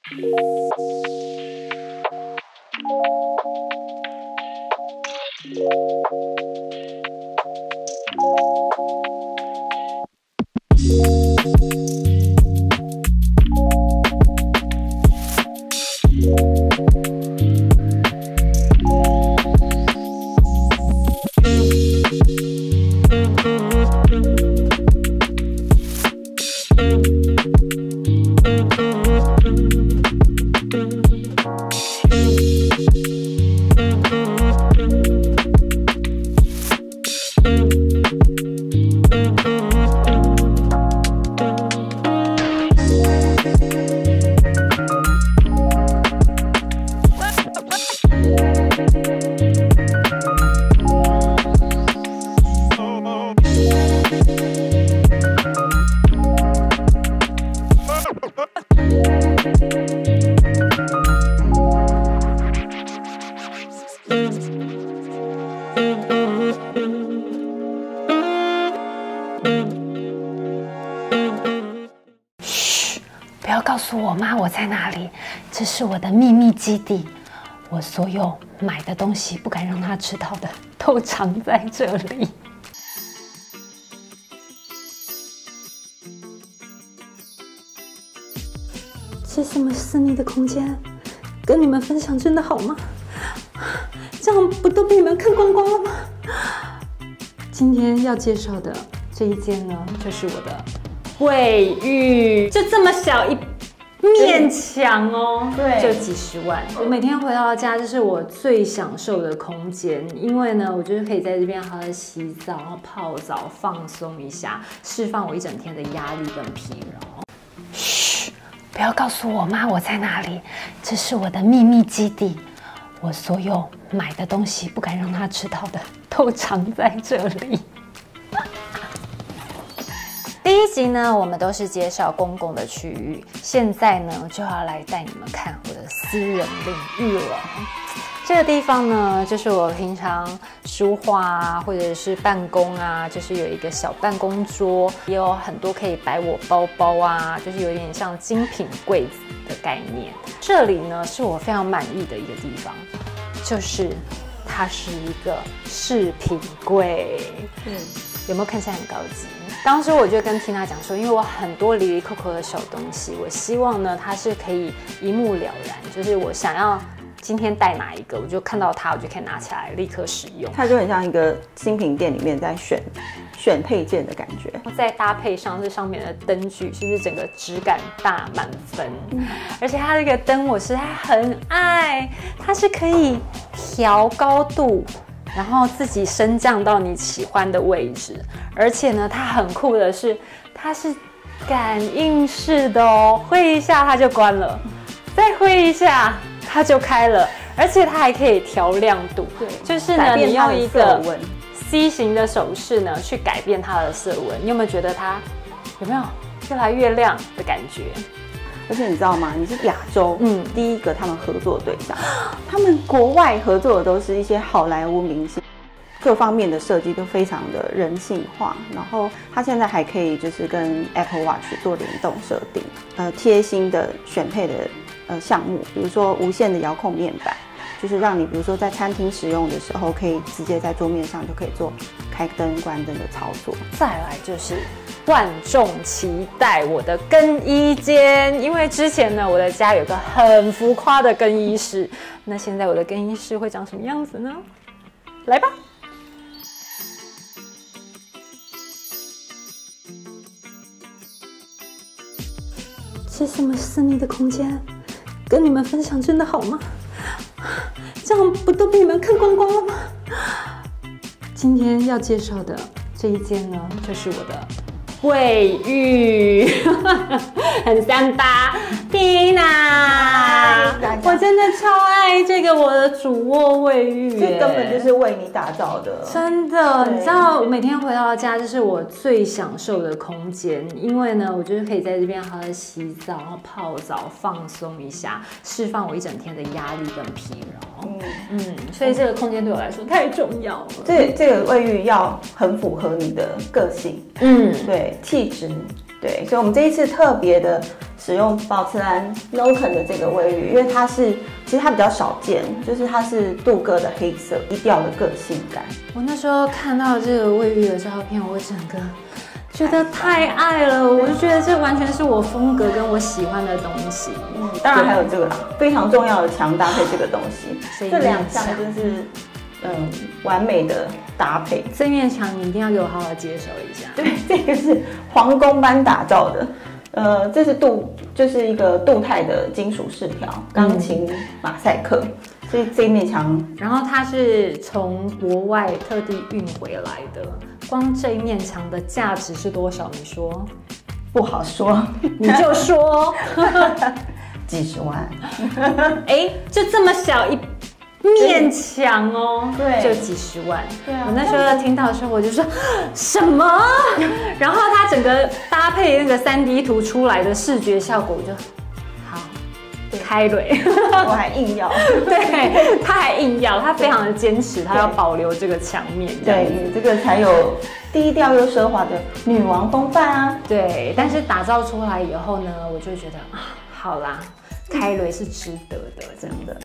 不要告诉我妈我在哪里，这是我的秘密基地。我所有买的东西不敢让她知道的，都藏在这里。这是什么私密的空间？跟你们分享真的好吗？这样不都被你们看光光了吗？今天要介绍的这一间呢，就是我的卫浴，就这么小一面墙哦，对，就几十万。我每天回到家，这是我最享受的空间，因为呢，我就是可以在这边好好的洗澡，然后泡澡，放松一下，释放我一整天的压力跟疲劳。嘘，不要告诉我妈我在哪里，这是我的秘密基地。我所有买的东西不敢让她知道的，都藏在这里。第一集呢，我们都是介绍公共的区域，现在呢就要来带你们看我的私人领域了。这个地方呢，就是我平常书画啊，或者是办公啊，就是有一个小办公桌，也有很多可以摆我包包啊，就是有点像精品柜子的概念。这里呢，是我非常满意的一个地方，就是它是一个饰品柜。有没有看起来很高级？当时我就跟缇娜讲说，因为我很多离离扣扣的小东西，我希望呢它是可以一目了然，就是我想要今天带哪一个，我就看到它，我就可以拿起来立刻使用。 它就很像一个精品店里面在选配件的感觉， 再搭配上这上面的灯具，是不是整个质感大满分？而且它这个灯我实在很爱，它是可以调高度，然后自己升降到你喜欢的位置，而且呢，它很酷的是，它是感应式的哦，挥一下它就关了，再挥一下它就开了，而且它还可以调亮度，对，就是呢，你用一个 C 型的手势呢去改变它的色温，你有没有觉得它有没有越来越亮的感觉？ 而且你知道吗？你是亚洲第一个他们合作的对象，他们国外合作的都是一些好莱坞明星，各方面的设计都非常的人性化。然后他现在还可以就是跟 Apple Watch 做联动设定，贴心的选配的项目，比如说无线的遥控面板，就是让你比如说在餐厅使用的时候，可以直接在桌面上就可以做开灯关灯的操作。 再来就是万众期待我的更衣间，因为之前呢，我的家有个很浮夸的更衣室，那现在我的更衣室会长什么样子呢？来吧。这是什么私密的空间？跟你们分享真的好吗？这样不都被你们看光光了吗？今天要介绍的这一间呢，就是我的卫浴，很三八。缇娜，我真的超爱这个我的主卧卫浴， 这根本就是为你打造的， 真的。你知道，我每天回到家，这是我最享受的空间，因为呢，我就是可以在这边好好的洗澡，然后泡澡，放松一下，释放我一整天的压力跟疲劳。所以这个空间对我来说太重要了。 这个卫浴要很符合你的个性，对，气质。对，所以我们这一次特别的使用宝瓷蓝 Noken 的这个卫浴，因为其实它比较少见，就是它是镀铬的黑色，低调的个性感。 我那时候看到这个卫浴的照片，我整个觉得太爱了，我就觉得这完全是我风格跟我喜欢的东西。 当然还有这个啦，非常重要的墙搭配这个东西，这两项真是完美的搭配。 这面墙你一定要给我好好介绍一下。 对，这个是皇宫般打造的。这是就是一个镀钛的金属饰条，钢琴马赛克，所以这一面墙， 然后它是从国外特地运回来的，光这一面墙的价值是多少？你说？ 不好说， 你就说， 几十万。 哎，就这么小一面墙哦， 对， 就几十万。 对啊， 我那时候听到的时候，我就说什么？然后它整个搭配那个3D 图出来的视觉效果，我就好开蕊。 我还硬要， 对，他还硬要，他非常的坚持，他要保留这个墙面。 对，这个才有低调又奢华的女王风范啊。 对，但是打造出来以后呢，我就觉得啊，好啦。开雷是值得的，真的。